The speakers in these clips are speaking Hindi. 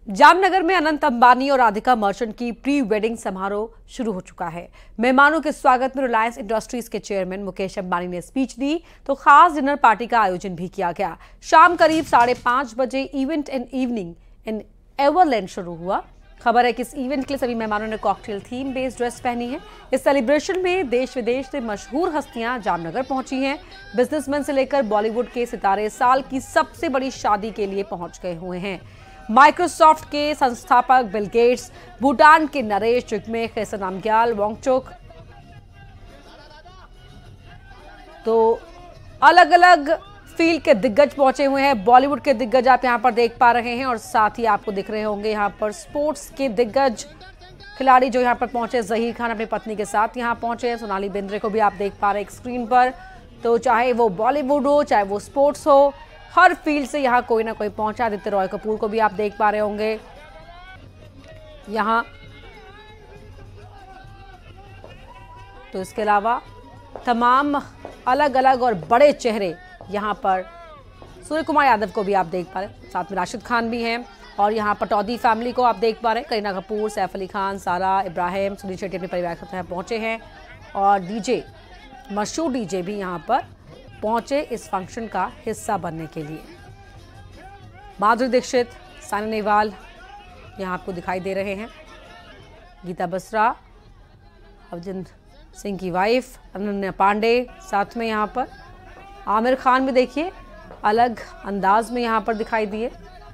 जामनगर में अनंत अंबानी और राधिका मर्चेंट की प्री वेडिंग समारोह शुरू हो चुका है। मेहमानों के स्वागत में रिलायंस इंडस्ट्रीज के चेयरमैन मुकेश अंबानी ने स्पीच दी तो खास डिनर पार्टी का आयोजन भी किया गया। शाम करीब 5:30 बजे event and evening in Everland शुरू हुआ। खबर है कि इस इवेंट के लिए सभी मेहमानों ने कॉकटेल थीम बेस्ड ड्रेस पहनी है। इस सेलिब्रेशन में देश विदेश से मशहूर हस्तियां जामनगर पहुंची हैं। बिजनेसमैन से लेकर बॉलीवुड के सितारे साल की सबसे बड़ी शादी के लिए पहुंच गए हुए हैं। माइक्रोसॉफ्ट के संस्थापक बिल गेट्स, भूटान के नरेश जिग्मे खेसर नामग्याल वांगचुक, तो अलग अलग फील्ड के दिग्गज पहुंचे हुए हैं। बॉलीवुड के दिग्गज आप यहां पर देख पा रहे हैं और साथ ही आपको दिख रहे होंगे यहां पर स्पोर्ट्स के दिग्गज खिलाड़ी जो यहां पर पहुंचे। जहीर खान अपनी पत्नी के साथ यहां पहुंचे हैं। सोनाली बिंद्रे को भी आप देख पा रहे हैं स्क्रीन पर। तो चाहे वो बॉलीवुड हो, चाहे वो स्पोर्ट्स हो, हर फील्ड से यहाँ कोई ना कोई पहुंचा। आदित्य रॉय कपूर को भी आप देख पा रहे होंगे यहाँ। तो इसके अलावा तमाम अलग अलग और बड़े चेहरे यहाँ पर। सूर्य कुमार यादव को भी आप देख पा रहे हैं, साथ में राशिद खान भी हैं। और यहाँ पटौदी फैमिली को आप देख पा रहे हैं, करीना कपूर, सैफ अली खान, सारा इब्राहिम, सुनील शेट्टी अपने परिवार के साथ पहुंचे हैं। और डीजे, मशहूर डीजे भी यहाँ पर पहुंचे इस फंक्शन का हिस्सा बनने के लिए। माधुरी दीक्षित, साइना नेहवाल यहाँ आपको दिखाई दे रहे हैं, गीता बसरा, अर्जुन सिंह की वाइफ अनन्या पांडे, साथ में यहाँ पर आमिर खान भी देखिए अलग अंदाज में यहाँ पर दिखाई दिए।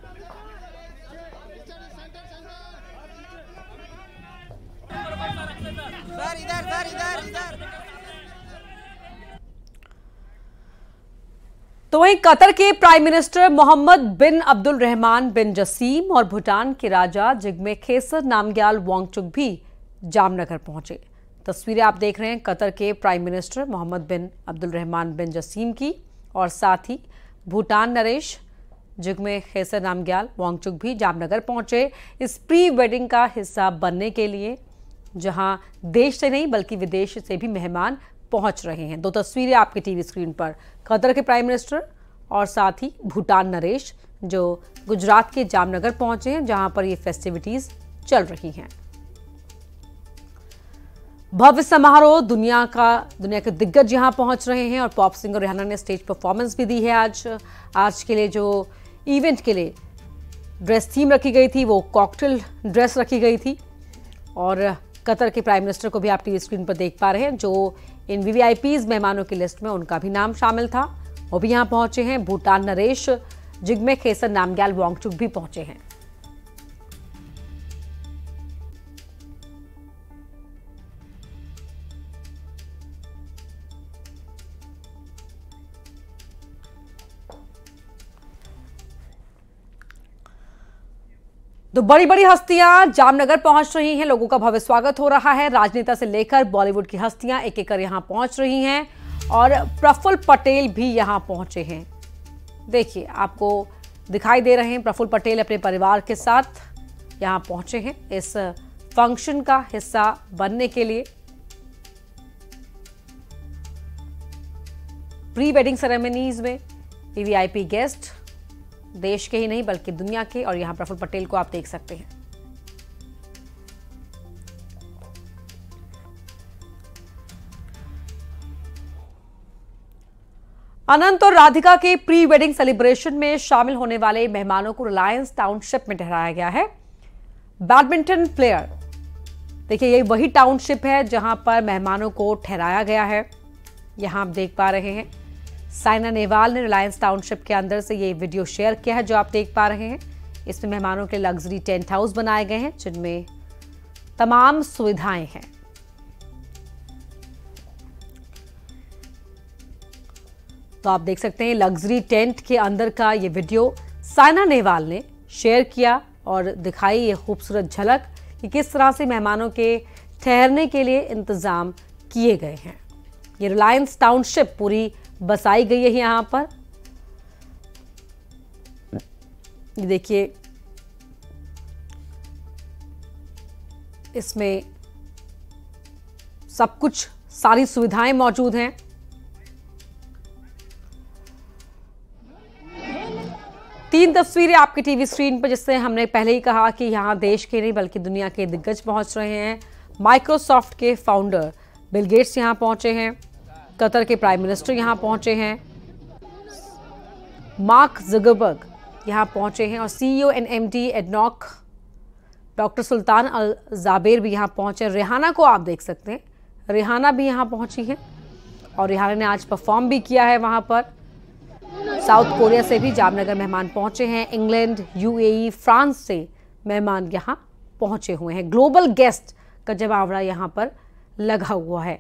तो वहीं कतर के prime minister Mohammed bin Abdul Rahman bin Jassim और भूटान के राजा जिग्मे खेसर नामग्याल वांगचुक भी जामनगर पहुंचे। तस्वीरें आप देख रहे हैं कतर के prime minister Mohammed bin Abdul Rahman bin Jassim की, और साथ ही भूटान नरेश जिग्मे खेसर नामग्याल वांगचुक भी जामनगर पहुंचे इस प्री वेडिंग का हिस्सा बनने के लिए, जहां देश से नहीं बल्कि विदेश से भी मेहमान पहुंच रहे हैं। दो तस्वीरें आपकी टीवी स्क्रीन पर, कतर के प्राइम मिनिस्टर और साथ ही भूटान नरेश जो गुजरात के जामनगर पहुंचे हैं, जहां पर ये फेस्टिविटीज चल रही हैं। भव्य समारोह, दुनिया के दिग्गज यहां पहुंच रहे हैं और पॉप सिंगर रिहाना ने स्टेज परफॉर्मेंस भी दी है। आज के लिए जो इवेंट के लिए ड्रेस थीम रखी गई थी वो कॉकटेल ड्रेस रखी गई थी। और कतर के प्राइम मिनिस्टर को भी आप टीवी स्क्रीन पर देख पा रहे हैं, जो इन वीवीआईपीज मेहमानों की लिस्ट में उनका भी नाम शामिल था, वो भी यहां पहुंचे हैं। भूटान नरेश जिग्मे खेसर नामग्याल वांगचुक भी पहुंचे हैं। तो बड़ी बड़ी हस्तियां जामनगर पहुंच रही हैं, लोगों का भव्य स्वागत हो रहा है। राजनेता से लेकर बॉलीवुड की हस्तियां एक एक कर यहां पहुंच रही हैं और प्रफुल्ल पटेल भी यहां पहुंचे हैं। देखिए आपको दिखाई दे रहे हैं, प्रफुल्ल पटेल अपने परिवार के साथ यहां पहुंचे हैं इस फंक्शन का हिस्सा बनने के लिए। प्री वेडिंग सेरेमनीज में वीवीआईपी गेस्ट देश के ही नहीं बल्कि दुनिया के, और यहां प्रफुल्ल पटेल को आप देख सकते हैं। अनंत और राधिका के प्री वेडिंग सेलिब्रेशन में शामिल होने वाले मेहमानों को रिलायंस टाउनशिप में ठहराया गया है। बैडमिंटन प्लेयर, देखिए ये वही टाउनशिप है जहां पर मेहमानों को ठहराया गया है। यहां आप देख पा रहे हैं साइना नेहवाल ने रिलायंस टाउनशिप के अंदर से ये वीडियो शेयर किया है जो आप देख पा रहे हैं। इसमें मेहमानों के लग्जरी टेंट हाउस बनाए गए हैं जिनमें तमाम सुविधाएं हैं। तो आप देख सकते हैं लग्जरी टेंट के अंदर का ये वीडियो साइना नेहवाल ने शेयर किया और दिखाई ये खूबसूरत झलक कि किस तरह से मेहमानों के ठहरने के लिए इंतजाम किए गए हैं। ये रिलायंस टाउनशिप पूरी बसाई गई है यहां पर। ये देखिए इसमें सब कुछ, सारी सुविधाएं मौजूद हैं। 3 तस्वीरें आपकी टीवी स्क्रीन पर, जिससे हमने पहले ही कहा कि यहाँ देश के नहीं बल्कि दुनिया के दिग्गज पहुंच रहे हैं। माइक्रोसॉफ्ट के फाउंडर बिल गेट्स यहाँ पहुंचे हैं, कतर के प्राइम मिनिस्टर यहाँ पहुंचे हैं, मार्क ज़ुकरबर्ग यहाँ पहुंचे हैं और CEO NMT ADNOC doctor Sultan Al Jaber भी यहाँ पहुंचे। रिहाना को आप देख सकते हैं, रिहाना भी यहाँ पहुंची है और रिहाना ने आज परफॉर्म भी किया है वहाँ पर। साउथ कोरिया से भी जामनगर मेहमान पहुंचे हैं, इंग्लैंड, UAE, फ्रांस से मेहमान यहाँ पहुंचे हुए हैं। ग्लोबल गेस्ट का जमावड़ा यहाँ पर लगा हुआ है।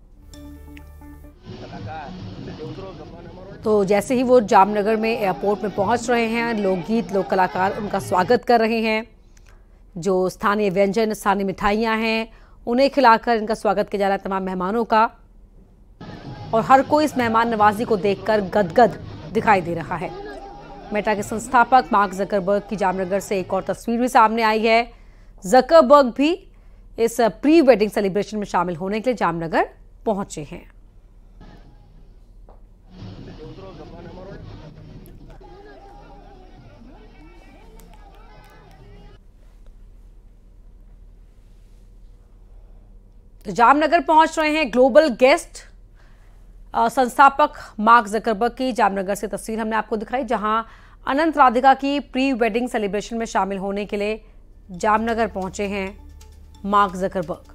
तो जैसे ही वो जामनगर में एयरपोर्ट में पहुंच रहे हैं, लोकगीत, लोक कलाकार उनका स्वागत कर रहे हैं। जो स्थानीय व्यंजन, स्थानीय मिठाइयाँ हैं, उन्हें खिलाकर इनका स्वागत किया जा रहा है तमाम मेहमानों का। और हर कोई इस मेहमान नवाजी को देखकर गदगद दिखाई दे रहा है। मेटा के संस्थापक मार्क ज़ुकरबर्ग की जामनगर से एक और तस्वीर भी सामने आई है। ज़ुकरबर्ग भी इस प्री वेडिंग सेलिब्रेशन में शामिल होने के लिए जामनगर पहुंचे हैं। तो जामनगर पहुंच रहे हैं ग्लोबल गेस्ट, संस्थापक मार्क ज़ुकरबर्ग की जामनगर से तस्वीर हमने आपको दिखाई, जहां अनंत राधिका की प्री वेडिंग सेलिब्रेशन में शामिल होने के लिए जामनगर पहुंचे हैं मार्क ज़ुकरबर्ग।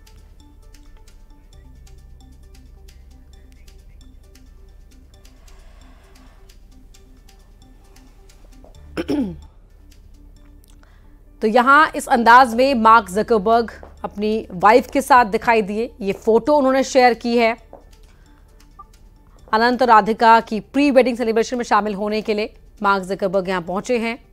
तो यहां इस अंदाज में मार्क ज़ुकरबर्ग अपनी वाइफ के साथ दिखाई दिए। ये फोटो उन्होंने शेयर की है। अनंत राधिका की प्री वेडिंग सेलिब्रेशन में शामिल होने के लिए मार्क ज़ुकरबर्ग यहां पहुंचे हैं।